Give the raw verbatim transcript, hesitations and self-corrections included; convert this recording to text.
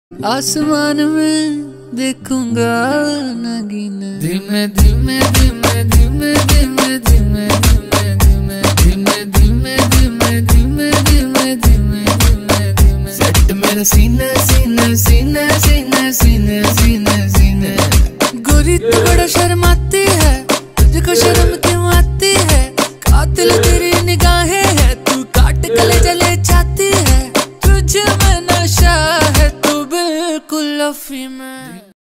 आसमान में देखूंगा नगीना, धीमे धीमे धीमे धीमे धीमे धीमे धीमे धीमे धीमे धीमे धीमे धीमे धीमे धीमे धीमे सेट मेरा सीना सीना सीना सीना सीना सीना सीना। गोरी तू बड़ा शर्माती है, तुझको शर्म क्यों आती है? कातिल तेरी निगाहें है, तू काट गले जले चाहती है। तुझ में नशा है, तू बिल्कुल अफीम है।